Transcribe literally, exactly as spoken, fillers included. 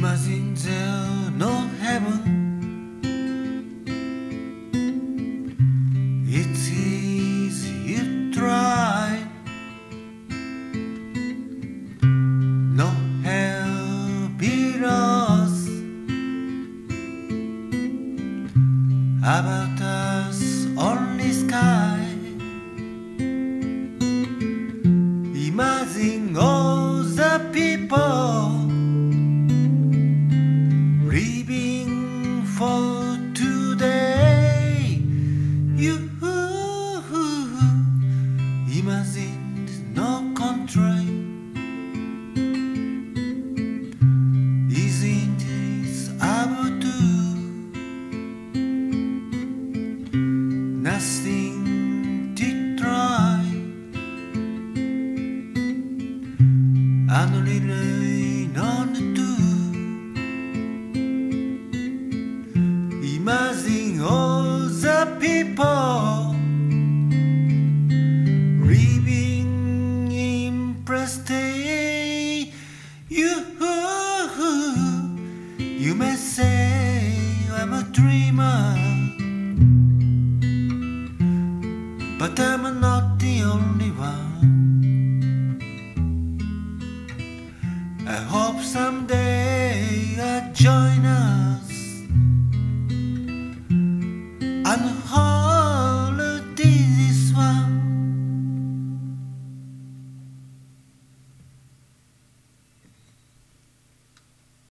Imagine there's no heaven. It's easy you try. No hell below us. About us only sky. Imagine all the people living for today. You imagine no country. Isn't it able to? Nothing to try. And really none to. Imagine all the people living in prestige. You, you may say I'm a dreamer, but I'm not the only one. I hope someday I'll join us.